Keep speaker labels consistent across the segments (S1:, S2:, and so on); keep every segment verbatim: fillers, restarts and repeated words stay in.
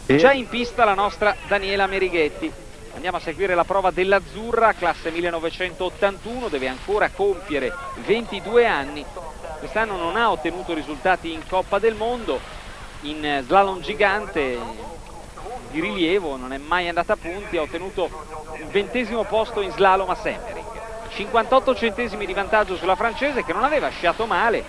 S1: Già in pista la nostra Daniela Merighetti. Andiamo a seguire la prova dell'azzurra, classe millenovecentottantuno, deve ancora compiere ventidue anni. Quest'anno non ha ottenuto risultati in Coppa del Mondo, in slalom gigante di rilievo non è mai andata a punti, ha ottenuto il ventesimo posto in slalom a Semmering. cinquantotto centesimi di vantaggio sulla francese, che non aveva sciato male,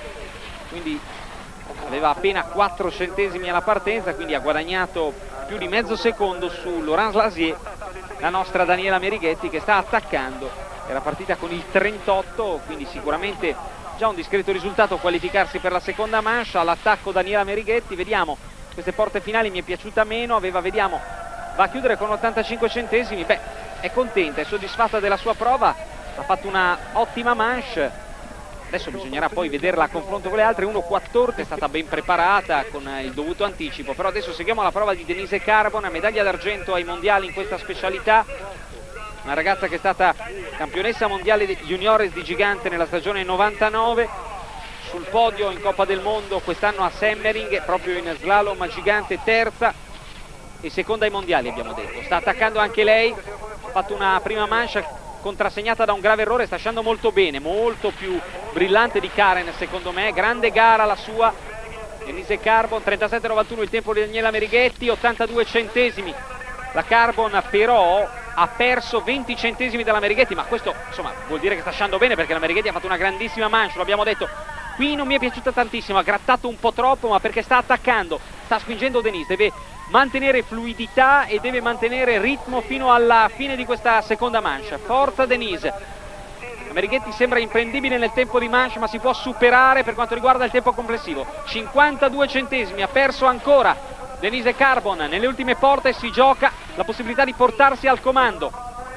S1: quindi aveva appena quattro centesimi alla partenza, quindi ha guadagnato più di mezzo secondo su Laurence Lasier, la nostra Daniela Merighetti, che sta attaccando. Era partita con il trentotto, quindi sicuramente già un discreto risultato qualificarsi per la seconda manche. All'attacco Daniela Merighetti, vediamo, queste porte finali mi è piaciuta meno, aveva, vediamo, va a chiudere con ottantacinque centesimi, beh, è contenta, è soddisfatta della sua prova, ha fatto una ottima manche. Adesso bisognerà poi vederla a confronto con le altre. uno quattordici è stata ben preparata con il dovuto anticipo, però adesso seguiamo la prova di Denise Carbon, medaglia d'argento ai mondiali in questa specialità, una ragazza che è stata campionessa mondiale juniores di gigante nella stagione novantanove, sul podio in Coppa del Mondo quest'anno a Semmering, proprio in slalom gigante, terza e seconda ai mondiali abbiamo detto. Sta attaccando anche lei, ha fatto una prima manche contrassegnata da un grave errore, sta sciando molto bene, molto più brillante di Karen secondo me, grande gara la sua. Denise Carbon, trentasette novantuno il tempo di Daniela Merighetti, ottantadue centesimi. La Carbon però ha perso venti centesimi dalla Merighetti, ma questo insomma vuol dire che sta sciando bene, perché la Merighetti ha fatto una grandissima manche, lo abbiamo detto. Qui non mi è piaciuta tantissimo, ha grattato un po' troppo, ma perché sta attaccando, sta spingendo Denise, deve mantenere fluidità e deve mantenere ritmo fino alla fine di questa seconda manche. Forza Denise. La Merighetti sembra imprendibile nel tempo di manche, ma si può superare per quanto riguarda il tempo complessivo. cinquantadue centesimi, ha perso ancora Denise Carbon. Nelle ultime porte si gioca la possibilità di portarsi al comando,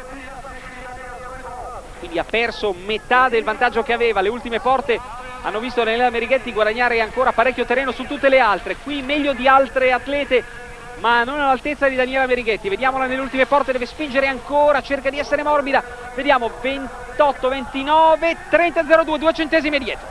S1: quindi ha perso metà del vantaggio che aveva. Le ultime porte hanno visto Daniela Merighetti guadagnare ancora parecchio terreno su tutte le altre, qui meglio di altre atlete ma non all'altezza di Daniela Merighetti. Vediamola nelle ultime porte, deve spingere ancora, cerca di essere morbida, vediamo, ventotto ventinove, trenta zero due, due centesimi dietro.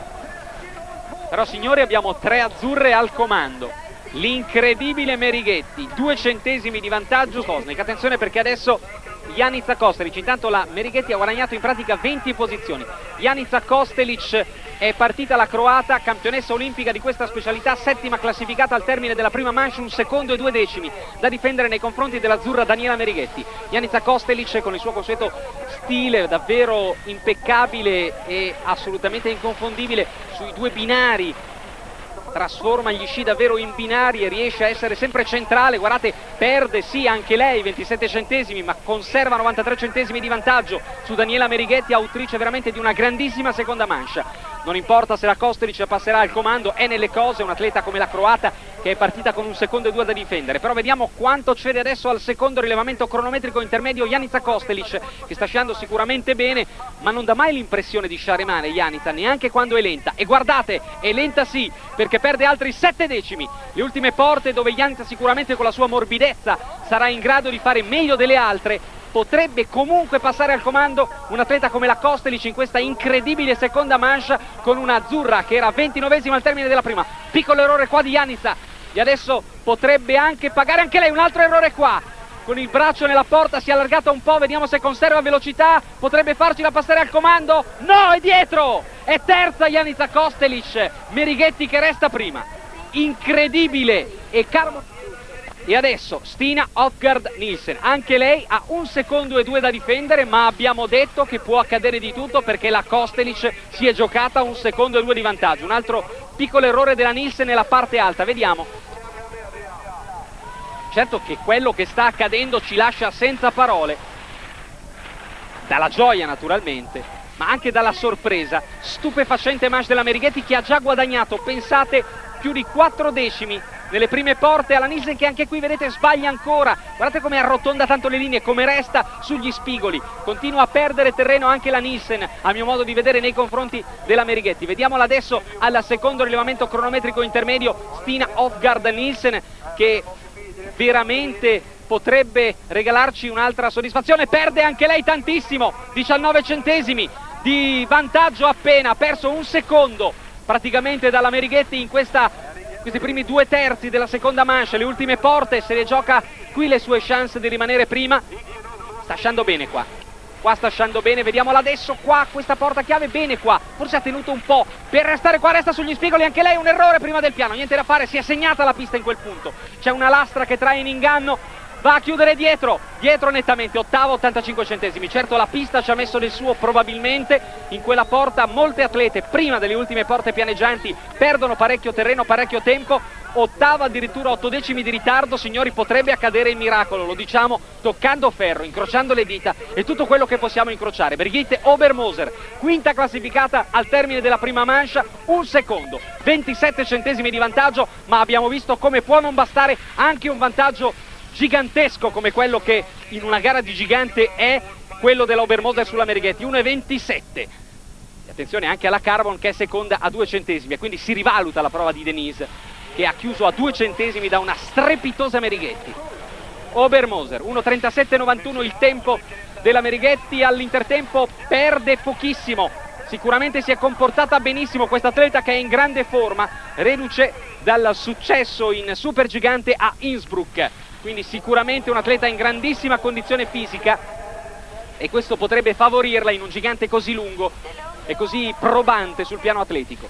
S1: Però signori, abbiamo tre azzurre al comando, l'incredibile Merighetti, due centesimi di vantaggio Kosnik. Attenzione, perché adesso Janica Kostelic, intanto la Merighetti ha guadagnato in pratica venti posizioni. Janica Kostelic è partita, la croata, campionessa olimpica di questa specialità, settima classificata al termine della prima manche, un secondo e due decimi da difendere nei confronti dell'azzurra Daniela Merighetti. Janica Kostelic con il suo consueto stile davvero impeccabile e assolutamente inconfondibile sui due binari, trasforma gli sci davvero in binari e riesce a essere sempre centrale. Guardate, perde sì anche lei ventisette centesimi, ma conserva novantatré centesimi di vantaggio su Daniela Merighetti, autrice veramente di una grandissima seconda manche. Non importa se la Kostelic passerà al comando, è nelle cose, un atleta come la croata che è partita con un secondo e due da difendere. Però vediamo quanto cede adesso al secondo rilevamento cronometrico intermedio Janica Kostelic, che sta sciando sicuramente bene, ma non dà mai l'impressione di sciare male Janica, neanche quando è lenta. E guardate, è lenta sì, perché perde altri sette decimi. Le ultime porte, dove Janica sicuramente con la sua morbidezza sarà in grado di fare meglio delle altre, potrebbe comunque passare al comando un atleta come la Kostelic in questa incredibile seconda manche, con una azzurra che era ventinovesima al termine della prima. Piccolo errore qua di Janica, e adesso potrebbe anche pagare anche lei. Un altro errore qua, con il braccio nella porta, si è allargata un po', vediamo se conserva velocità, potrebbe farcela passare al comando. No, è dietro, è terza Janica Kostelic, Merighetti che resta prima, incredibile. E Carmo. E adesso Stina Hofgaard Nielsen, anche lei ha un secondo e due da difendere, ma abbiamo detto che può accadere di tutto, perché la Kostelic si è giocata un secondo e due di vantaggio. Un altro piccolo errore della Nielsen nella parte alta, vediamo. Certo che quello che sta accadendo ci lascia senza parole, dalla gioia naturalmente, ma anche dalla sorpresa. Stupefacente manche della Merighetti, che ha già guadagnato, pensate, più di quattro decimi nelle prime porte alla Nielsen, che anche qui vedete sbaglia ancora. Guardate come arrotonda tanto le linee, come resta sugli spigoli. Continua a perdere terreno anche la Nielsen, a mio modo di vedere, nei confronti della Merighetti. Vediamola adesso al secondo rilevamento cronometrico intermedio, Stina Hofgaard Nielsen, che veramente potrebbe regalarci un'altra soddisfazione. Perde anche lei tantissimo, diciannove centesimi di vantaggio appena, ha perso un secondo praticamente dalla Merighetti in questa questi primi due terzi della seconda manche, le ultime porte, se le gioca qui le sue chance di rimanere prima. Sta sciando bene qua, qua sta sciando bene, vediamola adesso qua, questa porta chiave, bene qua, forse ha tenuto un po' per restare qua, resta sugli spigoli, anche lei un errore prima del piano, niente da fare, si è segnata la pista in quel punto, c'è una lastra che trae in inganno, va a chiudere dietro, dietro nettamente, ottavo, ottantacinque centesimi, certo la pista ci ha messo del suo probabilmente, in quella porta molte atlete prima delle ultime porte pianeggianti perdono parecchio terreno, parecchio tempo, ottava addirittura otto decimi di ritardo, signori, potrebbe accadere il miracolo, lo diciamo toccando ferro, incrociando le dita e tutto quello che possiamo incrociare. Brigitte Obermoser, quinta classificata al termine della prima manche, un secondo, ventisette centesimi di vantaggio, ma abbiamo visto come può non bastare anche un vantaggio gigantesco come quello che in una gara di gigante è quello della Obermoser sulla Merighetti, uno e ventisette. Attenzione anche alla Carbon che è seconda a due centesimi e quindi si rivaluta la prova di Denise che ha chiuso a due centesimi da una strepitosa Merighetti. Obermoser, uno e trentasette novantuno il tempo della Merighetti, all'intertempo perde pochissimo, sicuramente si è comportata benissimo questa atleta che è in grande forma, reduce dal successo in Supergigante a Innsbruck, quindi sicuramente un atleta in grandissima condizione fisica e questo potrebbe favorirla in un gigante così lungo e così probante sul piano atletico.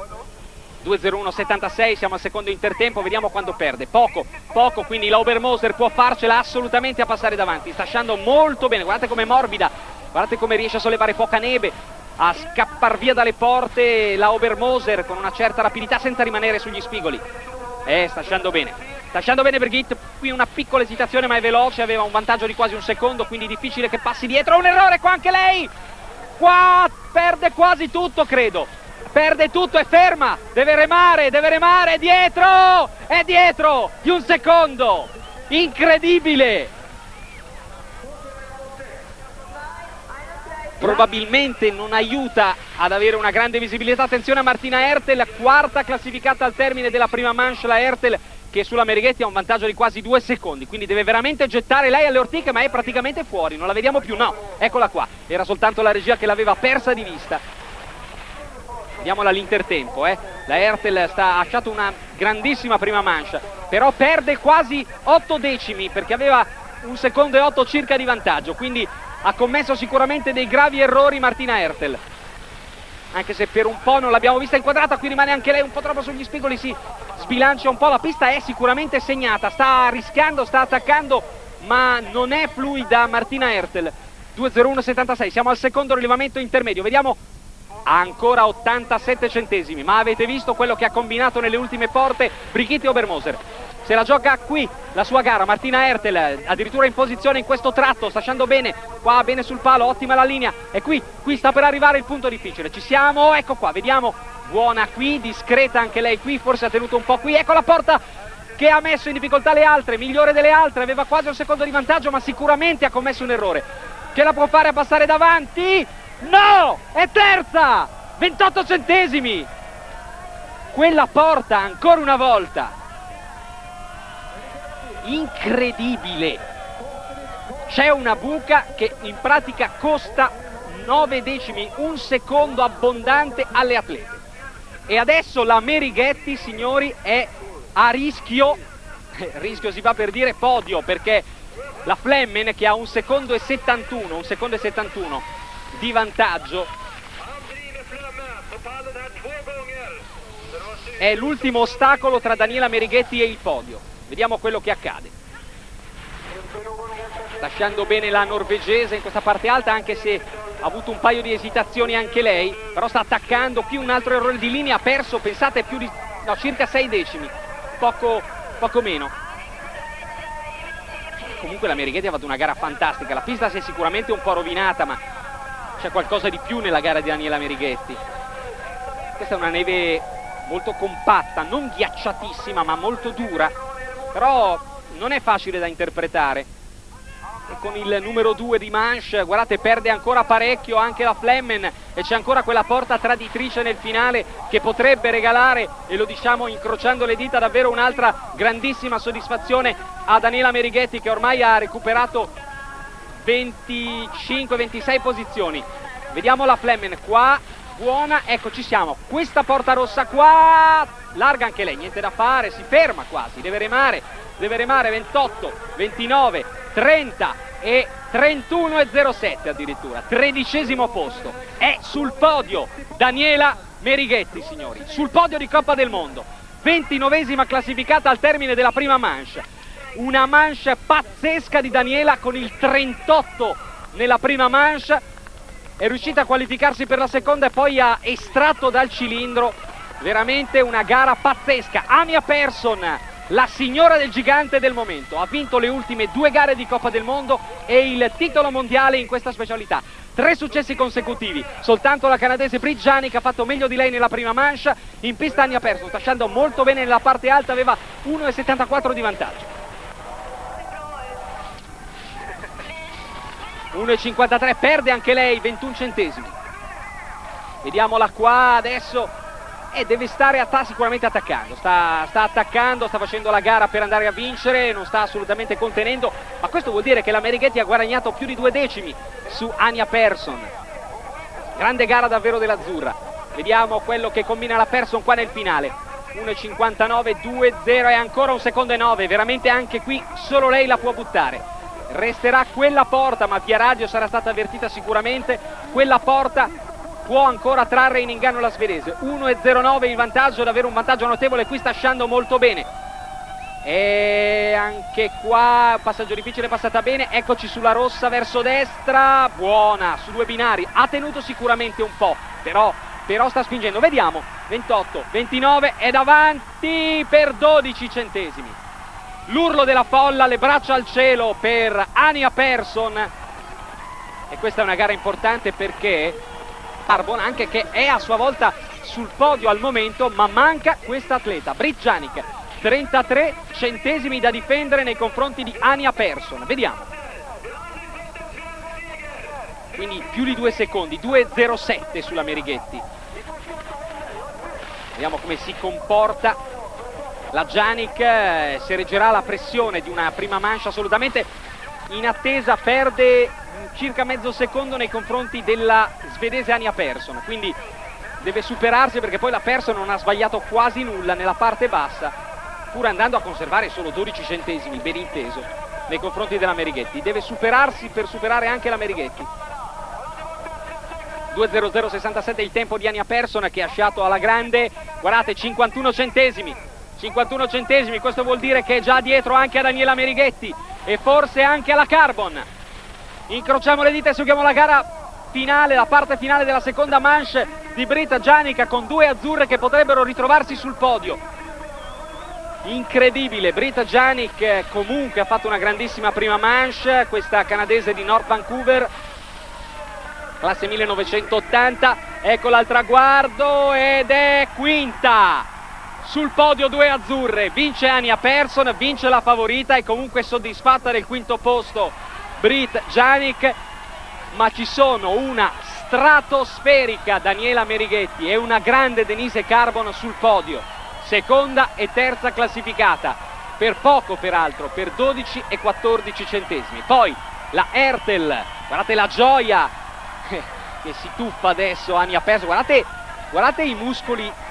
S1: due zero uno settantasei, siamo al secondo intertempo, vediamo quando perde, poco, poco, quindi la Obermoser può farcela assolutamente a passare davanti, sta sciando molto bene, guardate com'è morbida, guardate come riesce a sollevare poca neve, a scappar via dalle porte la Obermoser con una certa rapidità senza rimanere sugli spigoli, eh, sta sciando bene, sta sciando bene Brigitte, qui una piccola esitazione ma è veloce, aveva un vantaggio di quasi un secondo, quindi difficile che passi dietro, un errore qua anche lei, qua perde quasi tutto credo. Perde tutto, è ferma, deve remare, deve remare, è dietro, è dietro, di un secondo, incredibile. Probabilmente non aiuta ad avere una grande visibilità, attenzione a Martina Hertel, quarta classificata al termine della prima manche, la Hertel che sulla Merighetti ha un vantaggio di quasi due secondi, quindi deve veramente gettare lei alle ortiche ma è praticamente fuori, non la vediamo più, no, eccola qua, era soltanto la regia che l'aveva persa di vista. Vediamola all'intertempo, eh. La Hertel sta, ha lasciato una grandissima prima manche, però perde quasi otto decimi perché aveva un secondo e otto circa di vantaggio, quindi ha commesso sicuramente dei gravi errori Martina Hertel, anche se per un po' non l'abbiamo vista inquadrata, qui rimane anche lei un po' troppo sugli spigoli, si sbilancia un po', la pista è sicuramente segnata, sta rischiando, sta attaccando, ma non è fluida Martina Hertel. Due zero uno settantasei, siamo al secondo rilevamento intermedio, vediamo ancora ottantasette centesimi, ma avete visto quello che ha combinato nelle ultime porte Brigitte Obermoser, se la gioca qui la sua gara, Martina Hertel addirittura in posizione in questo tratto, sta sciando bene, qua bene sul palo, ottima la linea, e qui, qui sta per arrivare il punto difficile, ci siamo, ecco qua, vediamo, buona qui, discreta anche lei qui, forse ha tenuto un po' qui, ecco la porta che ha messo in difficoltà le altre, migliore delle altre, aveva quasi un secondo di vantaggio ma sicuramente ha commesso un errore, ce la può fare a passare davanti? No! È terza! ventotto centesimi! Quella porta ancora una volta! Incredibile! C'è una buca che in pratica costa nove decimi, un secondo abbondante alle atlete. E adesso la Merighetti, signori, è a rischio, rischio si fa per dire podio, perché la Flemmen che ha un secondo e settantuno, un secondo e settantuno di vantaggio è l'ultimo ostacolo tra Daniela Merighetti e il podio. Vediamo quello che accade. Sta sciando bene la norvegese in questa parte alta, anche se ha avuto un paio di esitazioni anche lei, però sta attaccando. Qui un altro errore di linea, ha perso, pensate, più di no, circa sei decimi, poco, poco meno. Comunque la Merighetti ha fatto una gara fantastica, la pista si è sicuramente un po' rovinata, ma c'è qualcosa di più nella gara di Daniela Merighetti. Questa è una neve molto compatta, non ghiacciatissima ma molto dura, però non è facile da interpretare. E con il numero due di manche, guardate, perde ancora parecchio anche la Flemmen e c'è ancora quella porta traditrice nel finale che potrebbe regalare, e lo diciamo incrociando le dita, davvero un'altra grandissima soddisfazione a Daniela Merighetti, che ormai ha recuperato venticinque ventisei posizioni. Vediamo la Flemmen qua, buona, ecco ci siamo, questa porta rossa qua larga anche lei, niente da fare, si ferma quasi, deve remare, deve remare ventotto, ventinove, trenta e trentuno e zero sette addirittura, tredicesimo posto, è sul podio Daniela Merighetti, signori, sul podio di Coppa del Mondo, ventinovesima classificata al termine della prima manche, una manche pazzesca di Daniela con il trentotto nella prima manche, è riuscita a qualificarsi per la seconda e poi ha estratto dal cilindro veramente una gara pazzesca. Anya Persson, la signora del gigante del momento, ha vinto le ultime due gare di Coppa del Mondo e il titolo mondiale in questa specialità. Tre successi consecutivi, soltanto la canadese Britt Janik ha fatto meglio di lei nella prima manche, in pista Anya Persson sta scendendo molto bene nella parte alta, aveva uno virgola settantaquattro di vantaggio. uno virgola cinquantatré, perde anche lei, ventuno centesimi. Vediamola qua adesso. E deve stare a sicuramente attaccando, sta, sta attaccando, sta facendo la gara per andare a vincere, non sta assolutamente contenendo, ma questo vuol dire che la Merighetti ha guadagnato più di due decimi su Anya Persson. Grande gara davvero dell'azzurra. Vediamo quello che combina la Persson qua nel finale. uno virgola cinquantanove, due zero e ancora un secondo e nove, veramente anche qui solo lei la può buttare. Resterà quella porta, ma via radio sarà stata avvertita sicuramente, quella porta può ancora trarre in inganno la svedese. uno virgola zero nove il vantaggio, davvero un vantaggio notevole, qui sta sciando molto bene. E anche qua passaggio difficile, passata bene, eccoci sulla rossa verso destra, buona, su due binari, ha tenuto sicuramente un po', però, però sta spingendo, vediamo, ventotto, ventinove, è davanti per dodici centesimi. L'urlo della folla, le braccia al cielo per Anya Persson, e questa è una gara importante perché Carbon, anche che è a sua volta sul podio al momento, ma manca questa atleta, Britt Janik, trentatré centesimi da difendere nei confronti di Anya Persson. Vediamo. Quindi più di due secondi, due virgola zero sette sulla Merighetti. Vediamo come si comporta la Janik, eh, se reggerà la pressione di una prima manche assolutamente in attesa, perde circa mezzo secondo nei confronti della svedese Anya Persson, quindi deve superarsi perché poi la Persson non ha sbagliato quasi nulla nella parte bassa, pur andando a conservare solo dodici centesimi, ben inteso, nei confronti della Merighetti. Deve superarsi per superare anche la Merighetti. due virgola zero zero sessantasette il tempo di Anya Persson, che ha sciato alla grande, guardate, cinquantuno centesimi, cinquantuno centesimi, questo vuol dire che è già dietro anche a Daniela Merighetti e forse anche alla Carbon. Incrociamo le dita e seguiamo la gara finale, la parte finale della seconda manche di Britt Janik, con due azzurre che potrebbero ritrovarsi sul podio. Incredibile, Britt Janik comunque ha fatto una grandissima prima manche, questa canadese di North Vancouver, classe millenovecentottanta, eccola al traguardo ed è quinta. Sul podio due azzurre, vince Anya Persson, vince la favorita e comunque soddisfatta del quinto posto Britt Janik, ma ci sono una stratosferica Daniela Merighetti e una grande Denise Carbon sul podio, seconda e terza classificata, per poco peraltro, per dodici e quattordici centesimi. Poi la Hertel, guardate la gioia che si tuffa adesso Anya Persson, guardate, guardate i muscoli